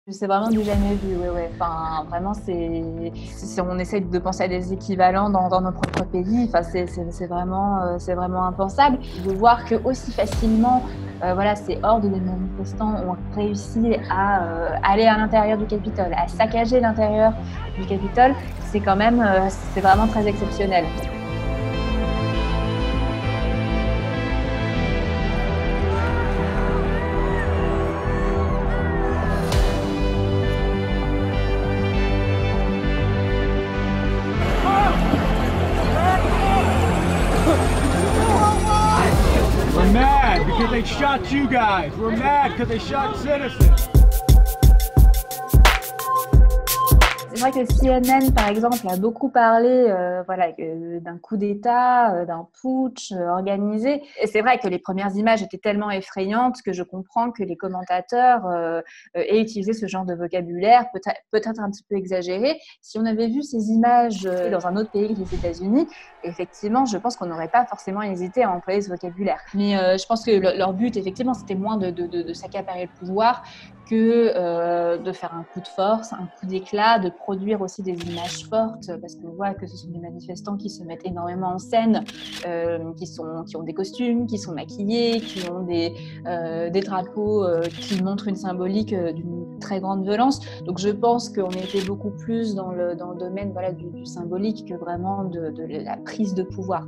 C'est vraiment du jamais vu, ouais, ouais. Enfin, vraiment, on essaie de penser à des équivalents dans nos propres pays. Enfin, c'est vraiment impensable de voir que aussi facilement, voilà, ces hordes de manifestants ont réussi à aller à l'intérieur du Capitole, à saccager l'intérieur du Capitole. C'est quand même, c'est vraiment très exceptionnel. We're mad because they shot you guys. We're mad because they shot citizens. C'est vrai que CNN, par exemple, a beaucoup parlé voilà, d'un coup d'État, d'un putsch organisé. Et c'est vrai que les premières images étaient tellement effrayantes que je comprends que les commentateurs aient utilisé ce genre de vocabulaire, peut-être un petit peu exagéré. Si on avait vu ces images dans un autre pays que les États-Unis, effectivement, je pense qu'on n'aurait pas forcément hésité à employer ce vocabulaire. Mais je pense que leur but, effectivement, c'était moins de s'accaparer le pouvoir que de faire un coup de force, un coup d'éclat, de produire aussi des images fortes, parce qu'on voit que ce sont des manifestants qui se mettent énormément en scène, qui ont des costumes, qui sont maquillés, qui ont des drapeaux qui montrent une symbolique d'une très grande violence. Donc je pense qu'on était beaucoup plus dans le domaine voilà, du symbolique que vraiment de la prise de pouvoir.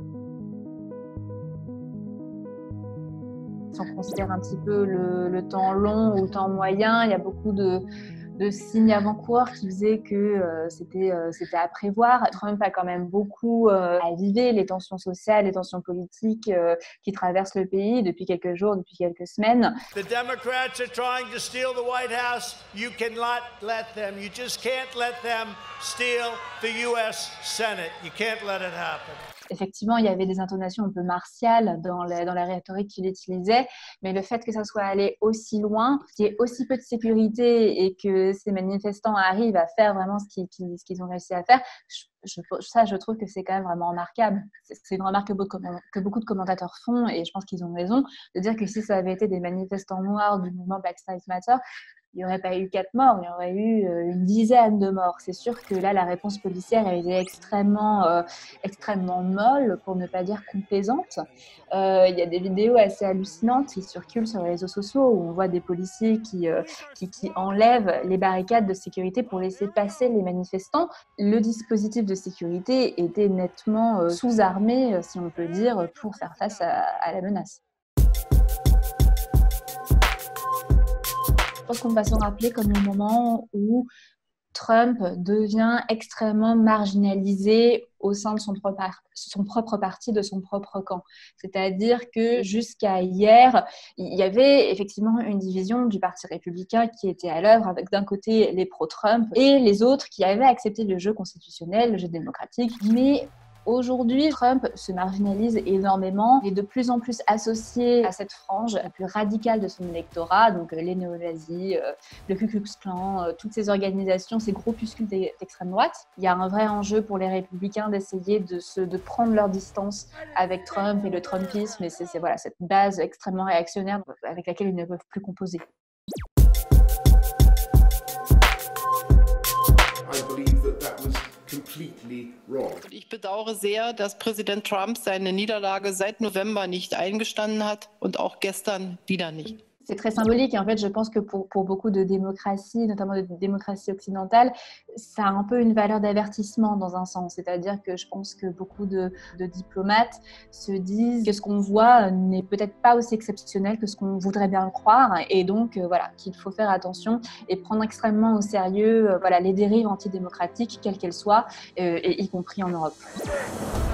Si on considère un petit peu le temps long ou le temps moyen, il y a beaucoup de signes avant-coureurs qui faisaient que c'était à prévoir. Trump a quand même beaucoup avivé les tensions sociales, les tensions politiques qui traversent le pays depuis quelques jours, depuis quelques semaines. The Democrats are trying to steal the White House. You cannot let them. You just can't let them steal the U.S. Senate. You can't let it happen. Effectivement, il y avait des intonations un peu martiales dans la rhétorique qu'il utilisait, mais le fait que ça soit allé aussi loin, qu'il y ait aussi peu de sécurité et que ces manifestants arrivent à faire vraiment ce qu'ils ont réussi à faire, je trouve que c'est quand même vraiment remarquable. C'est une remarque que beaucoup de commentateurs font, et je pense qu'ils ont raison, de dire que si ça avait été des manifestants noirs du mouvement Black Lives Matter, il n'y aurait pas eu 4 morts, il y aurait eu une dizaine de morts. C'est sûr que là, la réponse policière a été extrêmement molle, pour ne pas dire complaisante. Il y a des vidéos assez hallucinantes qui circulent sur les réseaux sociaux où on voit des policiers qui enlèvent les barricades de sécurité pour laisser passer les manifestants. Le dispositif de sécurité était nettement sous-armé, si on peut dire, pour faire face à la menace. Je pense qu'on va s'en rappeler comme le moment où Trump devient extrêmement marginalisé au sein de son propre parti, de son propre camp. C'est-à-dire que jusqu'à hier, il y avait effectivement une division du Parti républicain qui était à l'œuvre, avec d'un côté les pro-Trump et les autres qui avaient accepté le jeu constitutionnel, le jeu démocratique. Mais aujourd'hui, Trump se marginalise énormément et est de plus en plus associé à cette frange la plus radicale de son électorat, donc les néo-nazis, le Ku Klux Klan, toutes ces organisations, ces groupuscules d'extrême droite. Il y a un vrai enjeu pour les républicains d'essayer de prendre leur distance avec Trump et le Trumpisme, et c'est voilà, cette base extrêmement réactionnaire avec laquelle ils ne peuvent plus composer. Ich bedauere sehr, dass Präsident Trump seine Niederlage seit November nicht eingestanden hat und auch gestern wieder nicht. C'est très symbolique et en fait, je pense que pour beaucoup de démocraties, notamment de démocraties occidentales, ça a un peu une valeur d'avertissement dans un sens. C'est-à-dire que je pense que beaucoup de diplomates se disent que ce qu'on voit n'est peut-être pas aussi exceptionnel que ce qu'on voudrait bien le croire, et donc voilà, qu'il faut faire attention et prendre extrêmement au sérieux voilà, les dérives antidémocratiques, quelles qu'elles soient, et y compris en Europe.